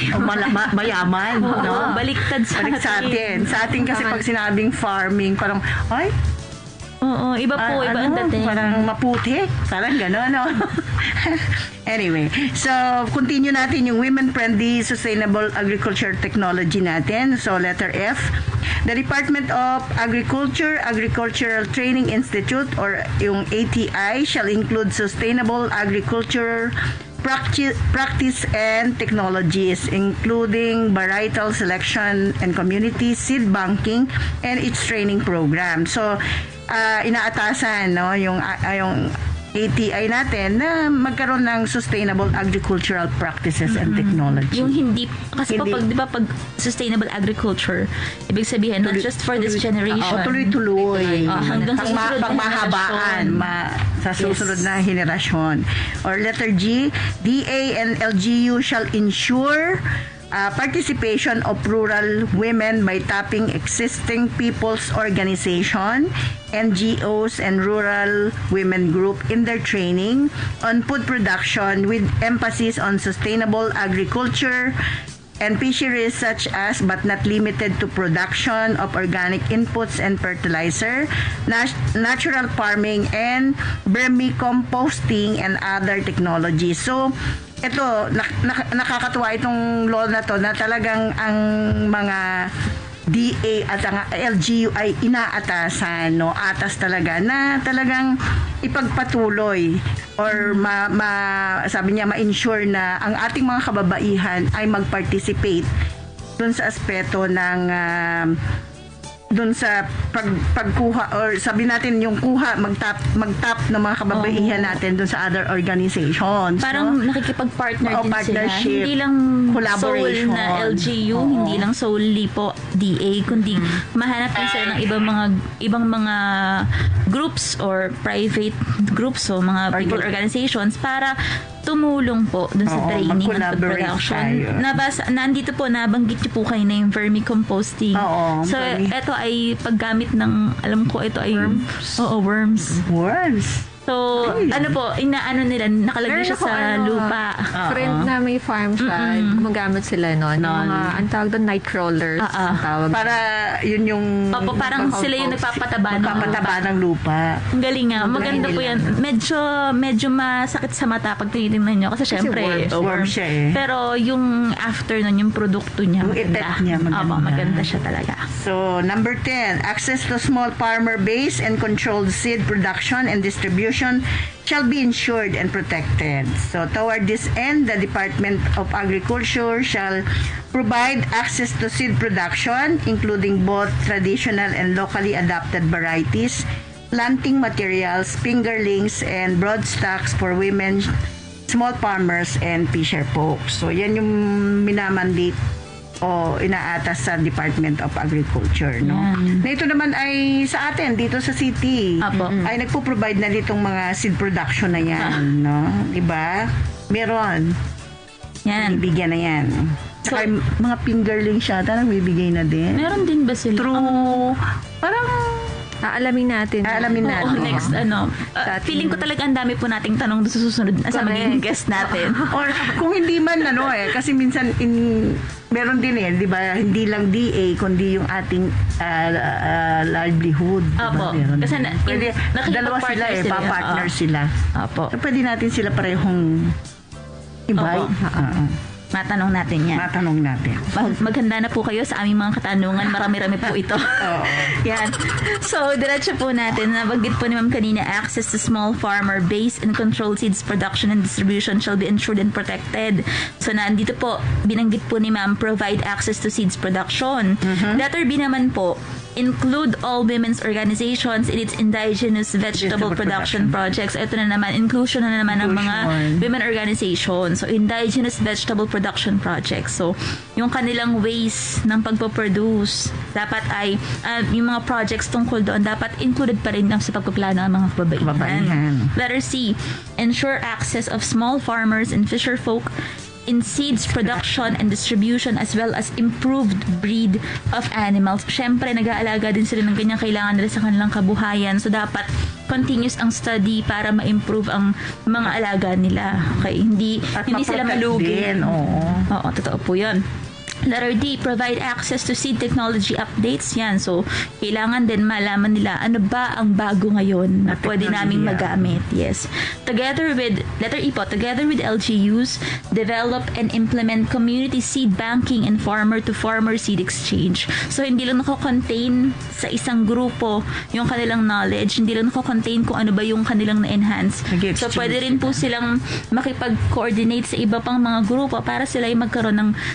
mayaman. No? Baliktad sa atin. Sa atin kasi pag sinabing farming, parang, ay, oo, iba ang dating. Parang maputi. Parang gano'n, no? Anyway, so, continue natin yung women-friendly sustainable agriculture technology natin. So, letter F. The Department of Agriculture, Agricultural Training Institute, or yung ATI, shall include sustainable agriculture practice and technologies, including varietal selection and community seed banking and its training program. So, inaatasan, no, yung ATI natin na magkaroon ng sustainable agricultural practices and technology. Yung hindi, kasi Hindi. po, di ba, pag sustainable agriculture, ibig sabihin, not just for this generation. Tuloy-tuloy. Hanggang sa susunod na pangmahabaan generasyon. sa susunod na henerasyon. Or letter G, DA and LGU shall ensure participation of rural women by tapping existing people's organization, NGOs, and rural women group in their training on food production with emphasis on sustainable agriculture and fisheries such as but not limited to production of organic inputs and fertilizer, natural farming, and vermicomposting and other technologies. So, ito, nakakatuwa itong law na to na talagang ang mga DA at ang LGU ay inaatasan, no? Atas talaga na talagang ipagpatuloy or sabi niya ma-ensure na ang ating mga kababaihan ay mag-participate dun sa aspeto ng dun sa pagkuha or sabi natin yung kuha mag-tap ng mga kababaihan natin dun sa other organizations. Parang no? nakikipag-partner din sila. Partnership, Hindi lang collaboration. sole na LGU, hindi lang solely po DA, kundi mahanap din sila ng ibang mga groups or private groups o mga people organizations para tumulong po dun sa training at production. Nandito po, nabanggit niyo po kayo na yung vermicomposting. So, ito ay paggamit ng, alam ko, ito ay worms. Worms. So, ano po, inaano nila, nakalagay siya sa lupa. Friend na may farm siya, gumagamit sila nun. Yung mga, ang tawag doon, night crawlers. ang tawag. Para yun yung Opo, parang sila yung nagpapataba ng lupa. Ang galing nga. Maganda po yan. Medyo masakit sa mata pag tinitingnan nyo. Kasi syempre, worm siya eh. Pero yung after nun, yung produkto niya, Yung effect niya, maganda. Opo, maganda siya talaga. So, number 10, access to small farmer base and controlled seed production and distribution shall be ensured and protected. So, toward this end, the Department of Agriculture shall provide access to seed production, including both traditional and locally adapted varieties, planting materials, fingerlings, and broadstocks for women, small farmers, and fisher folks. So, yan yung minamandate o inaatas sa Department of Agriculture, no? Na ito naman ay sa atin dito sa city. Ay nagpo-provide na ditong mga seed production na yan, no? 'Di ba? Meron. Yan. Bibigyan na yan. Saka mga fingerling siya, nagbibigay na din. Meron din ba sila? True. Parang Aalamin natin. Oo, next, feeling ko talaga ang dami po nating tanong sa susunod sa magiging guest natin. Or kung hindi man kasi minsan meron din di ba, hindi lang DA kundi yung ating livelihood. Opo. Diba? Kasi dalawa sila pa-partner sila. Opo. So, pwede natin sila parehong invite. Matanong natin yan. Maghanda na po kayo sa aming mga katanungan. Marami-rami po ito. Yan. So, diretso po natin. Nabanggit po ni Ma'am kanina, access to small farmer base and controlled seeds production and distribution shall be ensured and protected. So, nandito po, binanggit po ni Ma'am, provide access to seeds production. Letter B naman po, include all women's organizations in its indigenous vegetable production projects. Ito na naman, inclusion na naman ng mga women organizations. So, indigenous vegetable production projects. So, yung kanilang ways ng pagpo-produce, dapat ay, yung mga projects tungkol doon, dapat included pa rin sa pagpaplano ng mga kababaihan. Letter C, ensure access of small farmers and fisher folk in seeds production and distribution as well as improved breed of animals. Syempre, nag-aalaga din sila ng kanyang kailangan nila sa kanilang kabuhayan. So, dapat continuous ang study para ma-improve ang mga alaga nila. Okay? Hindi sila malugi. Oo, totoo po yun. Letter D, provide access to seed technology updates. Yan. So, kailangan din malaman nila ano ba ang bago ngayon na pwede naming magamit. Yes. Together with, letter E po, together with LGUs, develop and implement community seed banking and farmer-to-farmer seed exchange. So, hindi lang nako-contain sa isang grupo yung kanilang knowledge. Hindi lang nako-contain kung ano ba yung kanilang na-enhance. So, pwede rin po silang makipag-coordinate sa iba pang mga grupo para sila ay magkaroon ng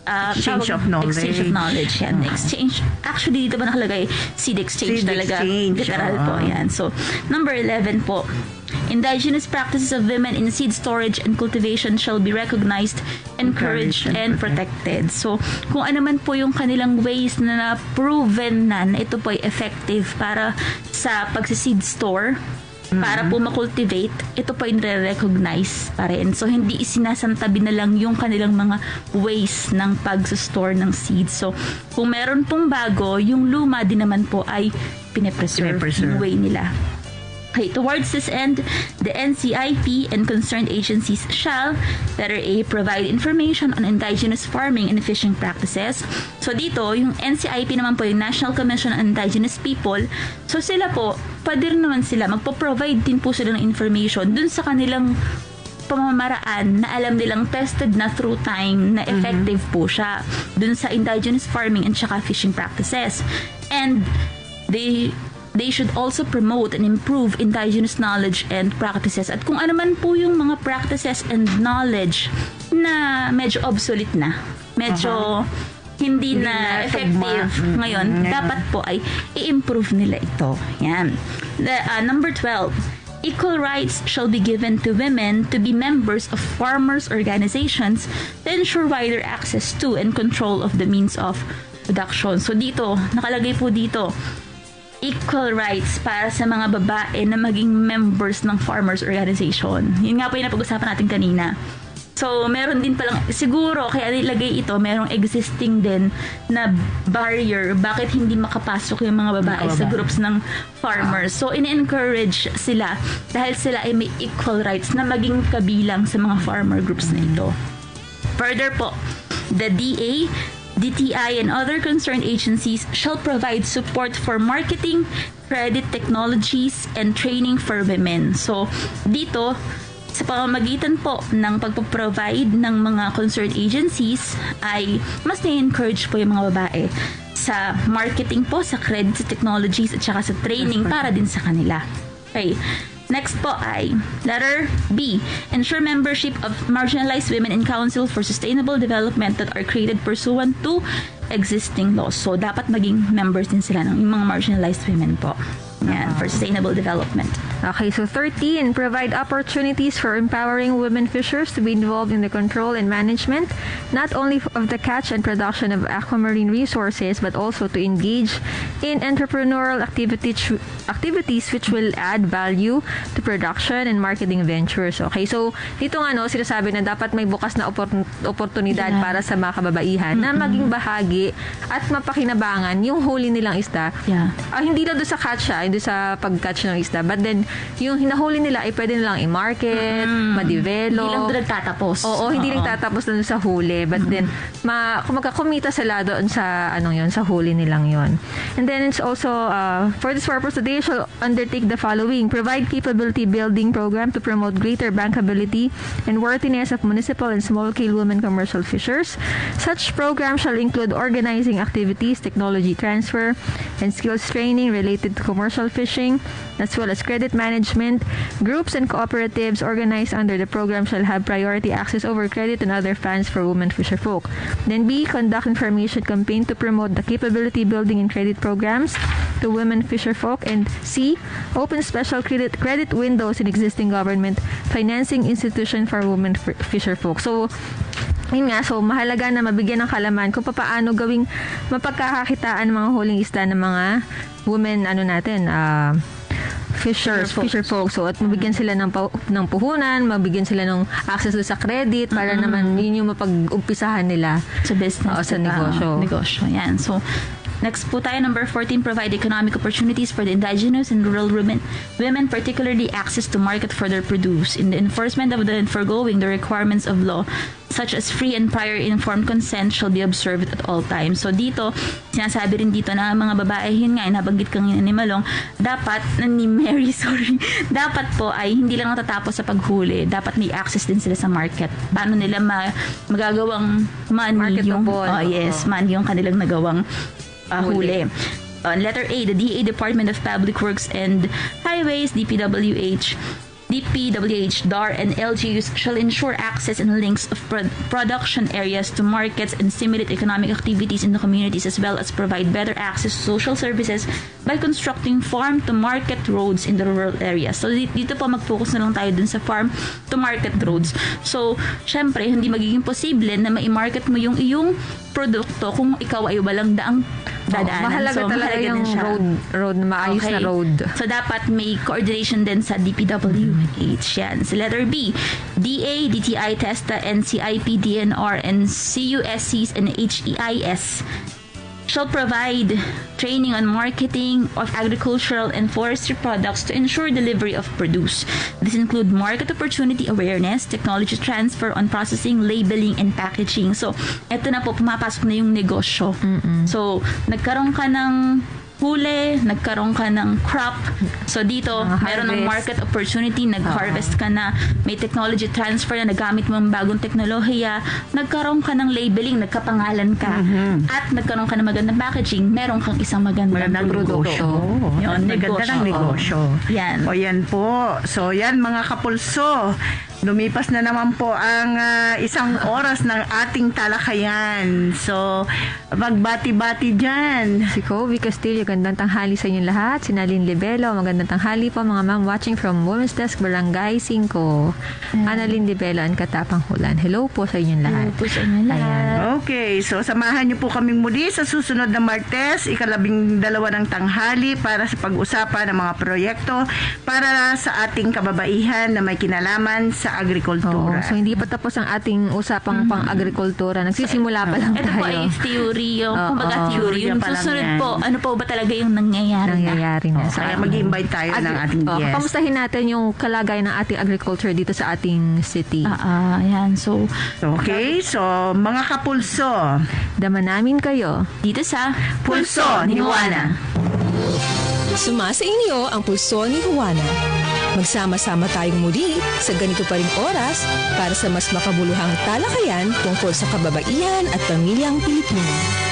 Exchange of knowledge. Exchange of knowledge. Yan. Exchange. Actually, dito ba nakalagay? Seed exchange Seed talaga. exchange, Literal po. Yan. So, number 11 po. Indigenous practices of women in seed storage and cultivation shall be recognized, encouraged, and protected. So, kung ano man po yung kanilang ways na proven na ito po ay effective para sa pagsiseed store, para po makultivate, ito po yung re-recognize pa rin. So, hindi isinasantabi na lang yung kanilang mga ways ng pag-store ng seeds. So, kung meron pong bago, yung luma din naman po ay pinapreserve yung way nila. Okay, towards this end, the NCIP and concerned agencies shall, letter A, provide information on indigenous farming and fishing practices. So dito, yung NCIP naman po, yung National Commission on Indigenous People, so sila po, pwede rin naman sila, magpo-provide din po sila ng information dun sa kanilang pamamaraan na alam nilang tested na through time na effective po siya dun sa indigenous farming and saka fishing practices. And they should also promote and improve indigenous knowledge and practices. At kung ano man po yung mga practices and knowledge na medyo obsolete na, medyo hindi na effective ngayon, dapat po ay i-improve nila ito. Yan. Number 12. Equal rights shall be given to women to be members of farmers' organizations to ensure wider access to and control of the means of production. So dito, nakalagay po dito, equal rights para sa mga babae na maging members ng farmers organization. Yun nga po yung napag-usapan natin kanina. So, meron din palang, siguro, kaya nilagay ito, merong existing din na barrier bakit hindi makapasok yung mga babae sa groups ng farmers. So, in-encourage sila dahil sila ay may equal rights na maging kabilang sa mga farmer groups na ito. Further po, the DA, DTI, and other concerned agencies shall provide support for marketing, credit technologies, and training for women. So, dito, sa pamamagitan po ng pagpo-provide ng mga concerned agencies, ay mas na-encourage po yung mga babae sa marketing po, sa credit, sa technologies, at saka sa training para din sa kanila. Okay. Next po ay letter B. Ensure membership of marginalized women in Council for Sustainable Development that are created pursuant to existing laws. So, dapat maging members din sila ng mga marginalized women po. Yan, for sustainable development. Okay, so 13, provide opportunities for empowering women fishers to be involved in the control and management, not only of the catch and production of aquamarine resources, but also to engage in entrepreneurial activities which will add value to production and marketing ventures. Okay, so dito nga sinasabi na dapat may bukas na oportunidad para sa mga kababaihan na maging bahagi at mapakinabangan yung huli nilang isda. Hindi lang doon sa catch doon sa pag-catch ng isda, but then yung hinahuli nila ay pwede nilang i-market, ma-develop. Hindi lang doon nagtatapos. Hindi lang tatapos doon sa huli, but then kumita sila doon sa sa huli nilang yon. And then it's also for this purpose, they shall undertake the following: provide capability building program to promote greater bankability and worthiness of municipal and small-scale women commercial fishers. Such program shall include organizing activities, technology transfer, and skills training related to commercial fishing, as well as credit management. Groups and cooperatives organized under the program shall have priority access over credit and other funds for women fisherfolk. Then B, conduct information campaign to promote the capability building and credit programs to women fisherfolk. And C, open special credit windows in existing government financing institution for women fisherfolk. So, yun nga, so mahalaga na mabigyan ng kalaman kung paano gawing mapagkakakitaan mga huling isda ng mga women fisher folks. So, at mabigyan sila ng puhunan, mabigyan sila ng access sa credit para naman yun yung mapag-umpisahan nila sa business, sa negosyo. Yan. So, next po tayo, number 14, provide economic opportunities for the indigenous and rural women, particularly access to market for their produce. In the enforcement of the foregoing, the requirements of law, such as free and prior informed consent, shall be observed at all times. So dito, sinasabi rin dito na mga babae, yun nga, nabanggit kang ni Malong, dapat po ay hindi lang natatapos sa paghuli, dapat may access din sila sa market. Paano nila magagawang money yung kanilang nagawang huli. Letter A, the DA Department of Public Works and Highways, DPWH, DPWH, DAR, and LGUs shall ensure access and links of production areas to markets and stimulate economic activities in the communities, as well as provide better access to social services by constructing farm-to-market roads in the rural areas. So, dito po mag-focus na lang tayo dun sa farm-to-market roads. So, syempre, hindi magiging posible na ma-market mo yung iyong produkto kung ikaw ay walang daang dadaanan. Mahalaga talaga yung road na maayos na road. So, dapat may coordination din sa DPWH. Yan. So, letter B, DA, DTI, TESTA, NCIP, DNR, and CUSCs and HEIS shall provide training on marketing of agricultural and forestry products to ensure delivery of produce. This include market opportunity awareness, technology transfer on processing, labeling, and packaging. So, eto na po, pumapasok na yung negosyo. So, nagkaroon ka ng huli, nagkaroon ka ng crop. So, dito, meron ng market opportunity, nag-harvest ka na, may technology transfer na nagamit mo ang bagong teknolohiya, nagkaroon ka ng labeling, nagkapangalan ka, at nagkaroon ka ng magandang packaging, meron kang isang magandang produkto. Yun, maganda ng negosyo. Yan. O yan po. So, yan mga kapulso. Lumipas na naman po ang isang oras ng ating talakayan. So, magbati-bati dyan. Si Kobe Castillo, gandang tanghali sa inyong lahat. Si Nalyn Libelo, magandang tanghali po mga ma'am watching from Women's Desk, Barangay 5. Annalyn Libelo and Katapang Hulan. Hello po sa inyong lahat. Hello po sa inyong lahat. Okay, so samahan niyo po kaming muli sa susunod na Martes, 12 ng tanghali para sa pag-usapan ng mga proyekto para sa ating kababaihan na may kinalaman sa agrikultura. So, hindi pa tapos ang ating usapang pang-agrikultura. Nagsisimula pa lang Ito tayo. po ay theory. Yung theory. Yung susunod po, ano po ba talaga yung nangyayari na? Kaya mag-invite tayo ng ating guest. Kamustahin natin yung kalagayan ng ating agriculture dito sa ating city. Yan. So, okay. So, mga kapulso, daman namin kayo dito sa Pulso ni Juana. Sumasa inyo ang Pulso ni Juana. Magsama-sama tayong muli sa ganito pa ring oras para sa mas makabuluhang talakayan tungkol sa kababaihan at pamilyang Pilipino.